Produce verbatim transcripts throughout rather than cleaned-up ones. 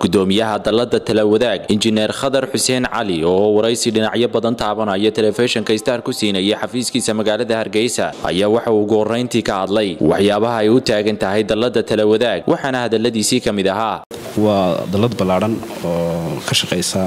gudoomiyaha dalada Talawadaag injineer Khadar Xuseen Cali oo waraysi dhinacyo badan taabanaya telefishinka Star ku siinay xafiiskiisa magaalada Hargeysa ayaa waxa uu gooreyntii ka hadlay waxyaabaha ay u taagan tahay dalada Talawadaag waxaana hadaladiisii kamid ahaa waa dalad balaaran oo ka shaqeysa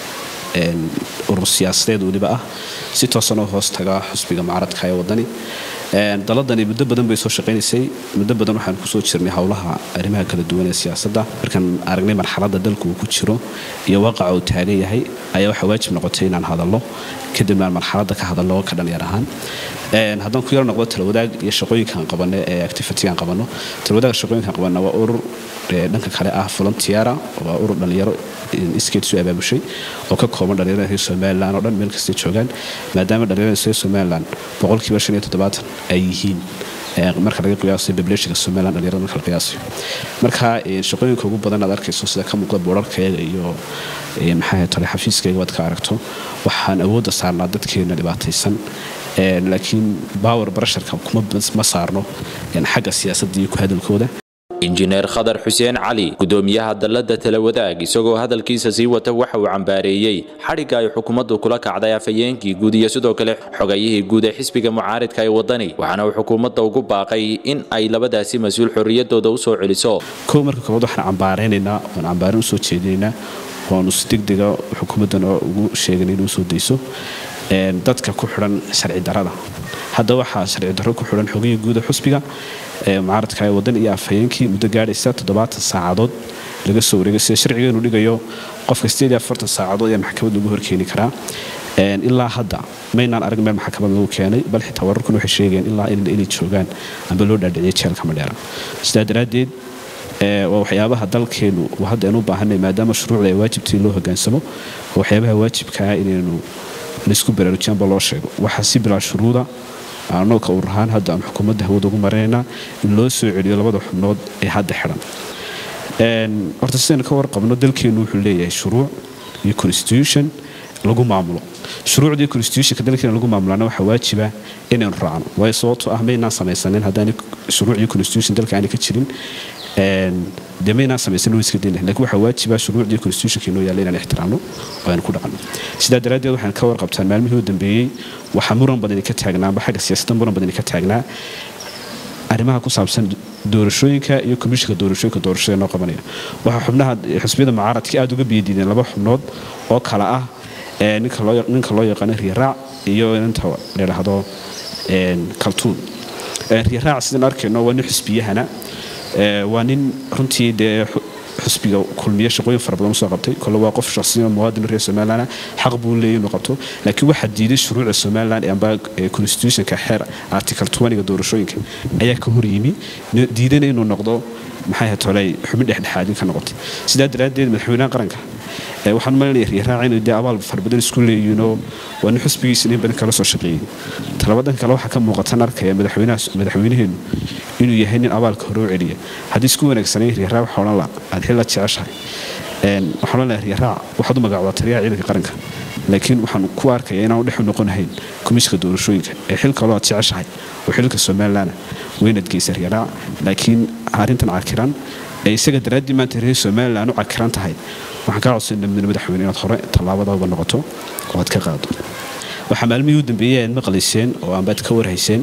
een urur siyaasadeed waliba ah si toosan oo hoos taga xisbiga mucaaradka ee wadani een daladani muddo badan bay soo shaqeynaysay muddo badan waxaan ku soo jirnay hawlaha arrimaha kala duwan ee siyaasadda markan aragnay marxaladda dalku uu ku jiro iyo waaqaca uu taagan yahay ayaa waxa waajib noqotay inaan hadalno kadibna marxaladda ka hadalno ka dhan yar ahaan een haddaan ku yar noqdo Talawadaag iyo shaqooyinkan qabanay ee activity-gan qabano Talawadaag shaqooyinkan qabana waa urur dhanka kale ah volunteer waa urur dhalinyaro iskeed soo abaabushay oo ka kooban dhalinyarada reer Soomaaliland oo dhan meel kasta joogaan maadaama dhalinyarada reer Soomaaliland boqolkiiba shan iyo toddobaatan ay yihiin marka laga qiyaaso population-ka Soomaaliland dhalinyarada marka la qiyaaso marka shaqooyinka ugu badan aad arkayso sida ka muuqda boorarkayga iyo maxay tahay xafiiskayga wad ka aragto waxaan awood saarnaa dadkeena dhibaataysan laakiin power pressure-ka kuma ma saarno xagga siyaasadda iyo ku hadalkooda injineer Khadar Xuseen Cali gudoomiyaha dalada Talawadaag isagoo hadalkiisa sii wata waxa uu cambaareeyay xariga ay xukuumaddu kula kacday afayeenkii guud iyo sidoo kale xogayihii guud ee xisbiga mucaaradka ee wadani waxaana uu xukuumadda ugu baaqay in ay labadaasi mas'uul xorriyadooda u soo celiso koo marka koowaad waxaan cambaareynaa oo cambaarin u soo jeedinayna oo nus degdega xukuumaddan oo ugu sheeganay inuu soo deyso een dadka ku xiran sharci darada hadda waxa sharci darro ku xiran xogayihii guud ee xisbiga ee mucaaradka ee wadani iyo afayeenkii muddo gaadhaysa toddobaatan saacadood laga soo wareegay sida sharcigeenu dhigayo qofka sideed iyo afartan saacadood ee maxkamad lagu horkeeni karaa een ilaa hadda maynaan arag meel maxkamad lagu keenay bal xitaa wararkuna waxay sheegeen ilaa inay joogaan amba loo dhaadhiciyay jeelka Madheera sidaa daraadeed ee waxyaabaha dalkeenu waa hadda inuu baahanay maadaama shuruucda ay waajibtii loo hogaansamo waxyaabaha waajibka ah inaynu isku baraarujin bal loo sheego waxa si bilaa shuruuda aanoo ka ururaan hadda aan xukuumadda hawada ugu mareynaa in loo soo celiyo labada xubnood ee hadda xiran een horta sideen ka warqabno dalkeenu wuxuu leeyahay shuruuc iyo constitution lagu maamulo shuruucda constitution ka dalkeena lagu maamulana waxa waajiba inaan raacno way sababtoo ah meena samaysanin haddaan shuruuc iyo constitution dalka aan ka jirin een demeena samaysan loo iska deynaa laakiin waxa waajiba shuruucda constitution ka inoo yaala inaan ixtiraamno oo aan ku dhaqanno sidaa daraadeed waxaan ka warqabtaan maalmihii u dambeeyay waxa muran badan ka taagnaa xagga siyaasadda muran badan ka taagnaa arrimaha ku saabsan doorashooyinka iyo komishiga doorashooyinka doorashada noo qabanaya waxa xubnaha xisbiyada mucaaradka aad uga biyadiideen laba xubnood oo kala ah ee ninka loo ninka loo yaqaan Riiraac iyo inta la yiraahdo een Kaltuun ee Riiraac sidaan arkayno waa nin xisbiyahana ee waa nin runtii de xisbiga kulmiye shaqooyin fara badan soo qabtay kala waa qof shakhsiyan muwaadin reer Soomaaliland xaq buu leeyahay inuu qabto laakiin waxa diiday shuruucda Soomaaliland ee constitution-ka xeer article twenty ga doorashooyinka ayaa ka hor yimi diidanay inuu noqdo maxay hatolay xubin dhexdhexaadin ka noqotay sidaa daraadeed madaxweynaha qaranka ee waxaan maleeyahay Riiraac inuu de abaal fara badan isku leeyahay waa nin xisbigiisa in badan kala soo shaqeeyay talabadan kale waxa ka muuqata arkaya madaxweynaha madaxweynaheenu inuu yahay nin abaalka hore u celiya hadii isku wanaagsanay Riiraac waxa oran la aad xil la jeceshahay een waxaan la Riiraac waxaad u magacawdaa taliyaha ciidanka qaranka laakiin waxaan ku arkayaa inaan u dhex noqonahay komishiga doorashooyinka ee xilka loo jeceshahay oo xilka Soomaaliland weynad geysay Riiraac laakiin arintan cakiran ee isaga daraadii maanta reer Soomaaliland u cakiran tahay waxaan ka codsanay madaxweyne inaad hore talaabada uga noqoto oo aad ka qaado waxa maalmihii u dambeeyay maqlayseen oo aan baad ka warhayseen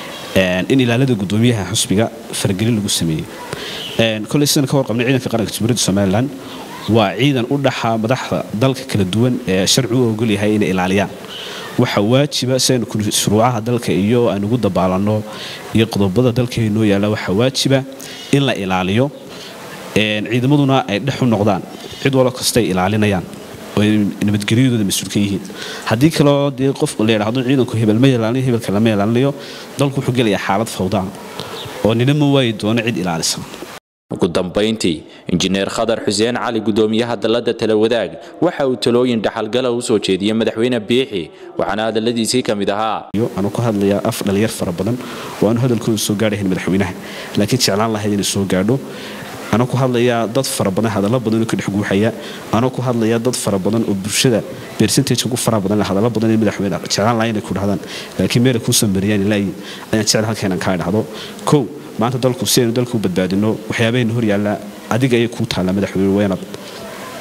in ilaalada gudoomiyaha xisbiga fargelin lagu sameeyay een kulay sidaan ka warqabnay ciidanka qaranka Jamhuuriyadda Soomaaliland waa ciidan u dhaxaa madaxda dalka kala duwan ee sharcigu ogol yahay inay ilaaliyaan waxa waajiba seen shuruucaha dalka iyo aan ugu dabaalano iyo qodobada dalkeena yaala waxa waajiba in la ilaaliyo een ciidamaduna ay dhex u noqdaan cid wala kastay ilaalinayaan oo nabadgelyadooda mas'uul ka yihiin hadii kale oo qof la yiraahdo ciidanku hebel ma ilaalinayo hebelka lama ilaalinayo dalku wuxuu gelayaa xaalad fawda oo ninama way doona cid ilaalisa ugu dambeyntii injineer Khadar Xuseen Cali gudoomiyaha dalada Talawadaag waxa uu talooyin dhaxalgal u soo jeediyay madaxweyne Biixi waxaana hadaladiisii kamid ahaa iyo aan ku hadlayaa af dhalinyar fara badan oo aan hadalkooda soo gaadhayn madaxweynaha laakiin jeclaan lahayd inuu soo gaadho أنا كو هادليا dad fara badan hadallo badan oo ka dhex guuxaya ana ku hadlaya dad fara badan oo bulshada percentage ugu fara badan hadallo badan ee madaxweynaha jeclaan lahayn ku dhahdaan laakiin meel ku sameeyay ilaa ayaan jecel halkeenan ka dhahdo ko maanta dalku seen dalku badbaadino waxyaabaha hor yaala adiga ay ku taala madaxweyne weynad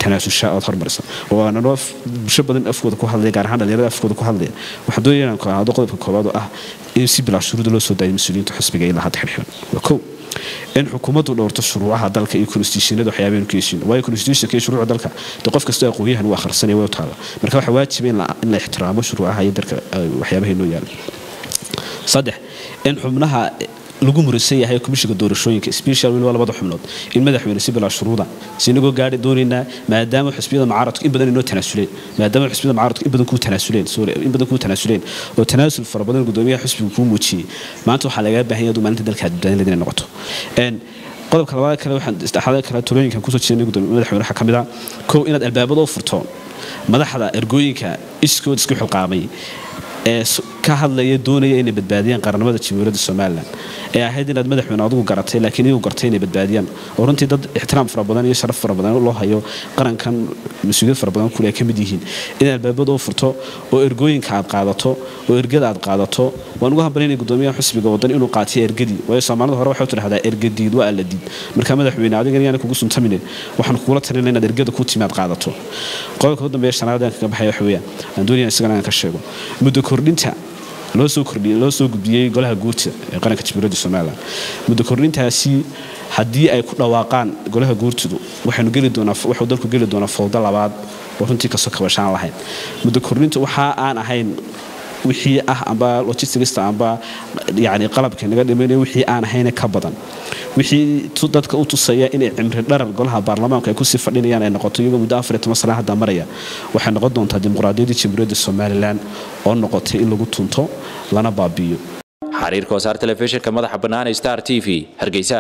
tanaasusha oo hormarsan oo aan noo bulsho badan afkooda ku hadlay gaar ahaan dhalinyarada afkooda ku hadlay waxa doonayaan ku ahaado qodobka koowaad oo ah in si bilaa shuruud loo soo daayo mas'uuliyiinta xisbiga ilaa hadda xirxiran ko in xukuumaddu dhowrto shuruucaha dalka iyo constitutionada waxyaabaha ku yeeshin way constitutionka iyo shuruucda dalka qof kasta oo aqoonyahan uu akhrisanay way u taala marka waxa waajib in la ixtiraamo shuruucaha iyo dalka waxyaabaha inoo yaal saddex in xubnaha lagu murisan yahay komishiga doorashooyinka special wali labada xubnood in madaxweyne si bilaa shuruuda sinago gaari doonina maadaama xisbiyada mucaaradku in badan inoo tanaasuleen maadaama xisbiyada mucaaradku in badan ku tanaasuleen soo in badan ku tanaasuleen oo tanaasul fara badan gudoomiyaha xisbigu ku muujiyay maanta waxa laga baahan yahay maalinta dalka badbaadin inay noqoto een qodobka labaad kale waxaan istaxaday kala talooyinkan ku soo jeednay gudoomiyaha madaxweyne waxa kamid ah koow inaad albaabada u furto madaxda ergooyinka iskood isku xilqaamay ee ka hadlaya doonaya inay badbaadiyaan qaranimada Jamhuuriyadda Soomaaliland ee ahayd inaad madaxweyne adigu garatay laakiin uu gartay inay badbaadiyaan oo runtii dad ixtiraam fara badan iyo sharaf fara badan loo hayo qarankan mas'uuliyad fara badan ku leeyahay kamid yihiin in albaabada u furto oo ergooyinka aad qaadato oo ergada aad qaadato waan ugu hambalyeynay gudoomiyaha xisbiga wadan inuu qaatay ergadii way Soomaalida hore waxay u tiraahdaa ergadiid waa la diid marka madaxweyne adiga inaan kugu suntamine waxaan kula talinaynaa inaad ergada ku timaad qaadato qodobka ugu dambeeya shanaad ka baxay waxa weeyaan aan doonayay isagana ka sheego muddo kordhinta loo soo kordhiyay loo soo gudbiyay golaha guurta ee qaranka Jamhuuriyadda Soomaaliland muddo kordhintaasi haddii ay ku dhawaaqaan golaha guurtidu waxaanu gali doonaa wuxuu dalku gali doonaa fowda labaad oo runtii ka soo kabashaan lahayn muddo kordhinta waxa aan ahayn wixii ah amba logistics amba yaani qalabka naga dhimanay wixii aan ahayn ka badan wixii dadka u tusaya in cimri dharar golaha baarlamaanka ay ku sii fadhinayaan ay noqoto iyaga muddo afar iyo toban sano hadda maraya waxay noqon doontaa dimuqraadiyadda Jamhuuriyadda Soomaaliland oo noqotay in lagu tunto lana baabiyo xariirka wasaar telefishinka madaxa bannaan Star T V Hargeysa.